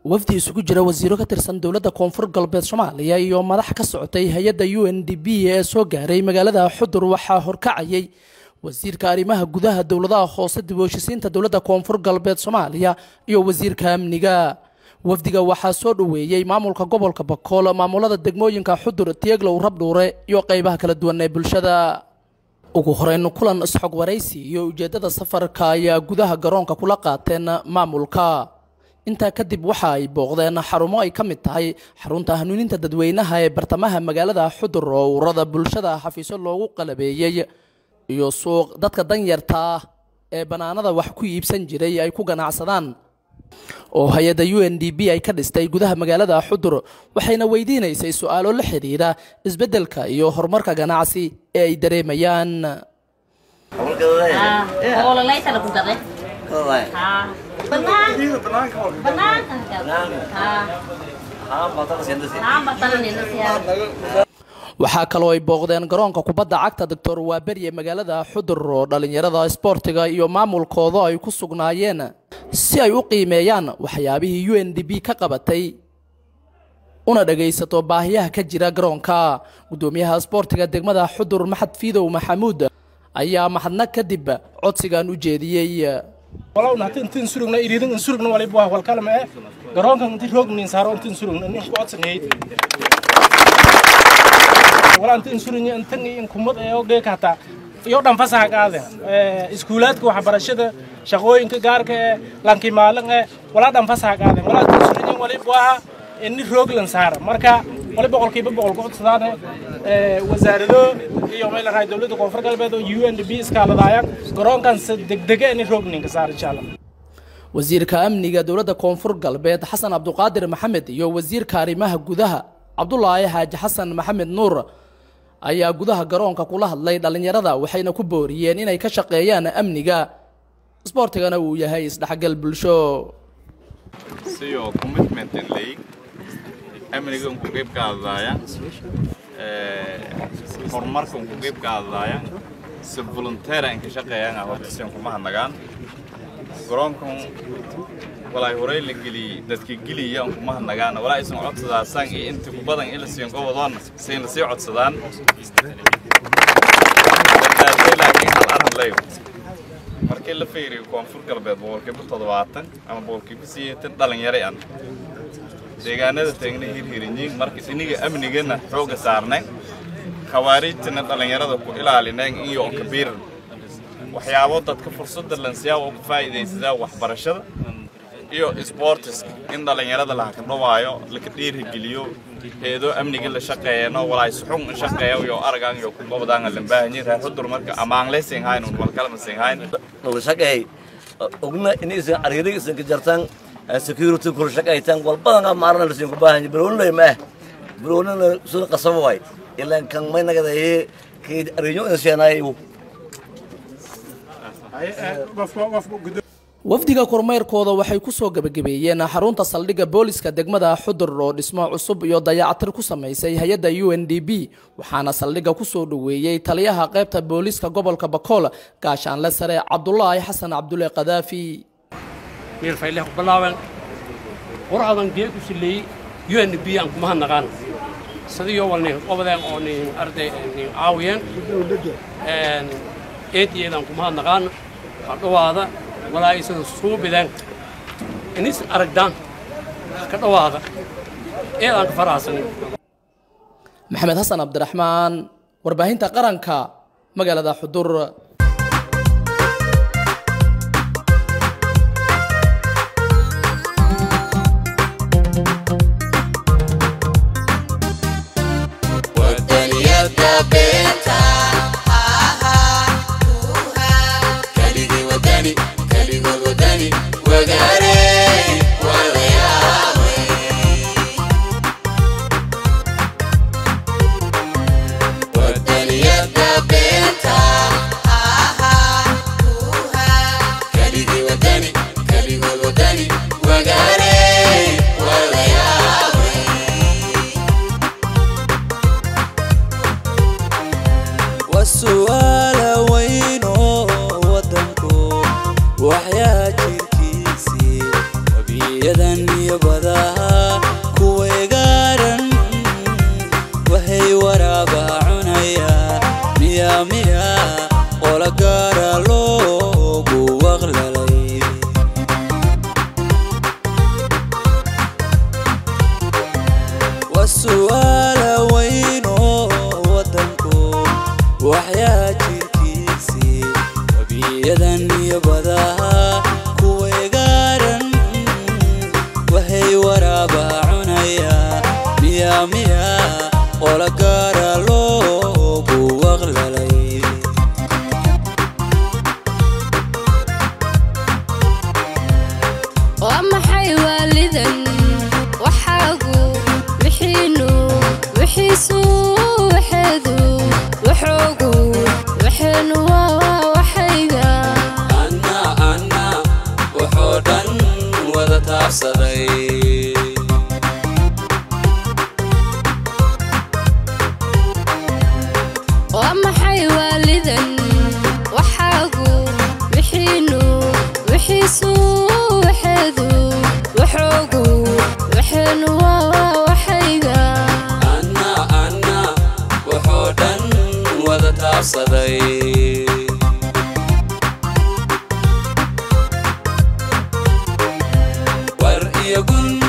wafdi isugu jira wasiiro ka tirsan dowladda koonfur galbeed Soomaaliya iyo madax ka socotay hay'adda UNDP ee soo gaaray magaalada Xudur waxaa horkacayay wasiirka arrimaha gudaha dowladaha hoose dib u heshiisiinta dowladda koonfur galbeed Soomaaliya iyo wasiirka amniga. wafdiga waxaa soo dhaweeyay maamulka gobolka Bakool, maamulada degmooyinka Xudur, Tieglow, Rabdhuure iyo qaybaha kala duwan ee bulshada. ugu horeyn kulan isxog waraysi iyo ujeedada safarka ayaa gudaha garoonka kula qaateen maamulka. inta kadib waxa ay booqdeen xarumo ay kamid tahay xarunta hanuuninta dadweynaha ee bartamaha magaalada Xudur oo ururada bulshada xafiiso loogu qalabeeyay iyo suuq dadka danyarta ee banaanada wax ku iibsan jiray ay ku ganacsadaan oo hay'adda UNDP ay ka dhistay gudaha magaalada Xudur, waxayna weydiinaysay su'aalo la xiriira isbedelka iyo horumarka ganacsi ee ay dareemayaan. waxaa kaloo ay booqdeen garoonka kubadda cagta Dr. Waaberiye magaalada Xudur oo dhalinyarada isboortiga iyo maamulkooda ay ku sugnaayeen si ay u qiimeeyaan waxyaabihii UNDP ka qabatay una dhageysato baahiyaha ka jira garoonka. gudoomiyaha isboortiga degmada Xudur Maxad Fiidow Maxamuud ayaa mahadnaq kadib codsigan u jeediyay. walaal intiin surugna iriidin surugna wali baa wal kalma garoonka intii roognin saaro intiin surugna in ku codsaneyd walaal intiin surugna intan in kumad ee oo geekata iyo dhan fasax qaadeen iskuulaadka waxbarashada shaqooyinka gaarka ee lanki maalin ee walaal dhan fasax qaadeen walaal intiin surugna wali baa in rooglan saar marka wali boqolkiiba boqol ku codsadaan wasaarado iyo meel raay dawladda koonfur galbeed oo UNDP iska ladayaan garoonkan degdeg in roognin ka saar insha Allah. wasiirka amniga dowladda koonfur galbeed Xasan Abduqaadir Maxamed iyo wasiirka arrimaha gudaha Cabdullaahi Xaaji Xasan Maxamed Nuur ayaa gudaha garoonka kula hadlay dhalinyarada, waxayna ku booriyeen inay ka shaqeeyaan amniga isboortigana uu yahay isdhaxgal bulsho. siyo commitment in league amniga ku qayb qaadaya horumarka ku qayb qaadaya si volunteer aan ka shaqeeyaan horta si kuma hanagaan garoonkan walaa horay la geli dadka geliya kuma hanagaan walaa isan codsadaan san inta ku badan ila siin gobodan siin si codsadaan laakiin hal arrin leeyo markii la fiiriyo koonfur galbeed boqolkiiba 70 ama boqolkiiba 80 dhalinyaro aan deegaanada taagna hirhirinay markii iniga amnigana xooga saarnay khawaarijna dhalinyarada ku ilaalinay iyo kabiir waxyaabo dadka fursad lansiyaa oo faa'iideysada waxbarashada iyo sports in dhalinyarada la ka dhawaayo la ka dhiirigeliyo heedo amniga la shaqeeyno walaa suxun shaqeeyo iyo aragan iyo ku qabadaan la baahanyiin reer Xudur marka amaan leesin hayn oo wal kala masin hayn oo shaqeey ogna in is ariiriga ka jartan security kul shaqeeytan wal badan maarna la siin ku baahan baroonay ma baroonana soo qasabo way ilaa kan may nagaday kii ariyo insaanayo. wafdiga kormeerkooda waxay ku soo gabagabeeyeen xarunta saldhigga booliska degmada Xudur oo dhismo cusub iyo dayactir ku sameysay hay'adda UNDP, waxaana saldhigga ku soo dhaweeyay taliyaha qaybta booliska gobolka Bakool gaashaanle sare Cabdullaahi Xasan Cabdulle Qadaafi. meel faylaha ku bilaaban quradan geed ku silay UNDP aan kuma hanaqaan sidii walnay qobadeen oo ni arday ni caawiyeen eedeedan kuma hanaqaan dhawaada walaa aysan soo bidaan inis aragdaan ka dhawaada aan ka faraxsan. Maxamed Xasan Abdiraxmaan, warbaahinta qaranka, magaalada Xudur. badaha kuweegaaran waxay waraaba cunaya miya miya qola gaara loogu waqlalay wasu'aala weyno wadanku waxyaa jirkiisii wabiyadan iyo badaha kuweegaaran waxay waraaba cunaya miya miya qola gaara loogu waqlalay ومحي والدا وحاقو وحينو وحيسو وحدو وحوقو وحنو وحيدا أنا وحودا وذا تعصري ومحي والدا وحاقو وحينو وحيسو وحدو وحوقو وحنو وحيدا أنا وحودا وذا تعصري ورئي قلنا